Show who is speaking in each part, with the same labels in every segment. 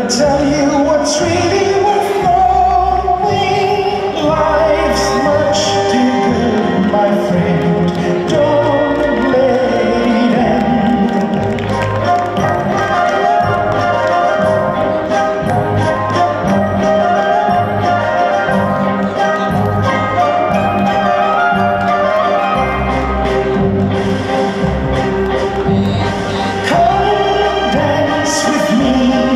Speaker 1: tell you what's really worth knowing. Life's much too good, my friend. Don't let it end. Come dance with me.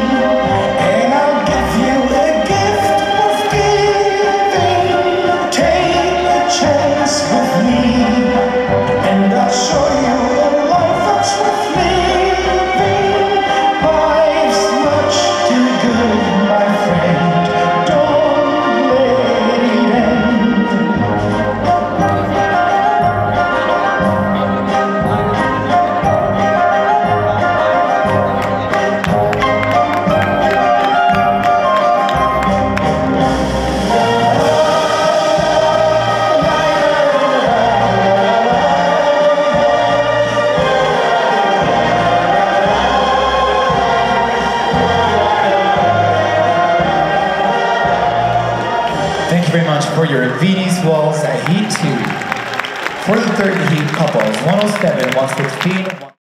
Speaker 2: Thank you very much for your Viennese Waltz at Heat 2. For the third Heat couples, 107, 116,